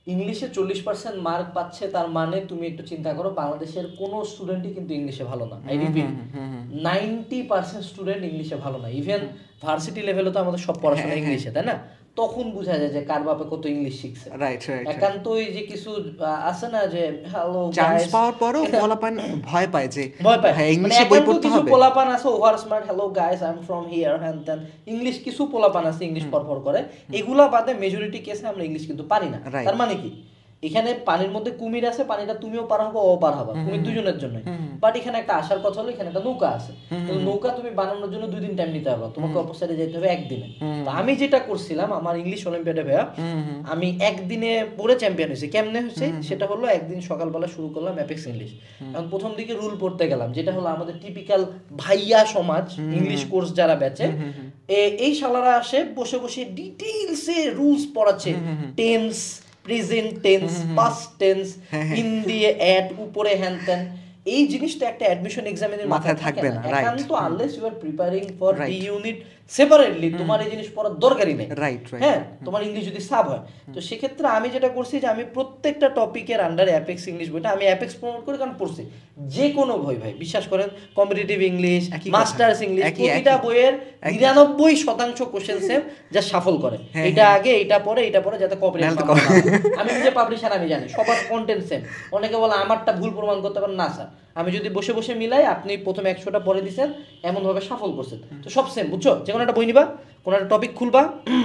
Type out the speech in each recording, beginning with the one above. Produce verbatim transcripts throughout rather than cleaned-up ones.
ইংলিশে চল্লিশ percent mark পাচ্ছে, তার মানে তুমি একটু চিন্তা করো বাংলাদেশের কোনো স্টুডেন্টই কিন্তু ইংলিশে ভালো না। I repeat, ninety percent student ইংলিশে ভালো না। ইভেন ভার্সিটি লেভেলে তো আমাদের সব পড়াশোনা ইংলিশে, তাই না? তখন বোঝা যায় যে কার বাপে কত ইংলিশ শিখছে। রাইট রাইট একান্তই যে কিছু আছে না যে হ্যালো চান্স গাইস, পাওয়ার পরও পোলাপান ভয় পায় যে ভয় পায় হ্যাঁ মানে ইংলিশে বই একান্ত পড়তে কিছু হবে। পোলাপান আছে over smart, hello guys I am from here hand then, English কিছু পোলাপান আছে ইংলিশ পরপর করে, এগুলা বাদে মেজরিটি কেসে আমরা ইংলিশ কিন্তু পারি না। Right. তার মানে কি এখানে পানির মধ্যে কুমির আছে, পানিটা তুমিও পার হবো ও পার হবা, কুমির দুজনের জন্য। বাট এখানে একটা আসার কথা হলো এখানে একটা নৌকা আছে, কিন্তু নৌকা তুমি বানানোর জন্য দুই দিন টাইম নিতে হবে, তোমাকে অপর সাইডে যেতে হবে একদিনে। তো আমি যেটা করছিলাম আমার ইংলিশ অলিম্পিয়াডে ভাইয়া, আমি একদিনে পড়ে চ্যাম্পিয়ন হয়েছি। কেমনে হয়েছে সেটা হলো একদিন সকালবেলা শুরু করলাম অ্যাপেক্স ইংলিশ। এখন প্রথম দিকে রুল পড়তে গেলাম, যেটা হলো আমাদের টিপিক্যাল ভাইয়া সমাজ ইংলিশ কোর্স যারা বেচে, এই শালারা আসে বসে বসে ডিটেইলসে রুলস পড়াচ্ছে, tense, present tense, past tense, in দিয়ে অ্যাড উপরে হ্যান ত্যান। এই জিনিসটা একটা অ্যাডমিশন এক্সামিনের মাথায় থাকবে না। এখন তো unless you are preparing for D unit separately, তোমার এই জিনিস পড়ার দরকারই নেই। রাইট হ্যাঁ, তোমার ইংলিশ যদি সাব হয়। তো সেক্ষেত্রে আমি যেটা করছি যে আমি প্রত্যেকটা টপিকের আন্ডারে অ্যাপেক্স ইংলিশ বইটা আমি অ্যাপেক্স প্রমোট করি, কারণ পড়ছি যে কোনো বই ভাই বিশ্বাস করেন, কম্পিটিটিভ ইংলিশ, মাস্টার্স ইংলিশ, প্রতিটা বইয়ের নিরানব্বই শতাংশ কোশ্চেন সেম, যা সাফল করে এটা আগে এটা পরে এটা পরে যাতে কপিরাইট। আমি নিজে পাবলিশার, আমি জানি সবার কন্টেন্ট সেম। অনেকে বলে আমারটা ভুল প্রমাণ করতে পারেন না স্যার, আমি যদি বসে বসে মিলাই, আপনি প্রথমে একশোটা পরে দিচ্ছেন এমনভাবে সফল করছেন, তো সব সেম, বুঝছো? যে কোনো একটা বই নিবা, কোনো একটা টপিক খুলবা,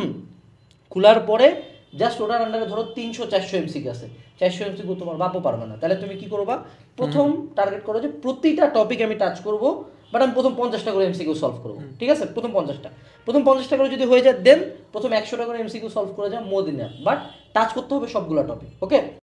খোলার পরে জাস্ট ওটার আন্ডারে ধরো তিনশো চারশো এমসিক আছে, চারশো এমসিকিউ তোমার বাপও পারবে না, তাহলে তুমি কি করবা? প্রথম টার্গেট করো যে প্রতিটা টপিক আমি টাচ করবো, বাট আমি প্রথম পঞ্চাশটা করে এমসিকিউ সলভ করবো, ঠিক আছে? প্রথম পঞ্চাশটা প্রথম পঞ্চাশটা করে যদি হয়ে যায়, দেন প্রথম একশোটা করে এমসিকিউ সলভ করে যাও মোদিনা, বাট টাচ করতে হবে সবগুলো টপিক, ওকে?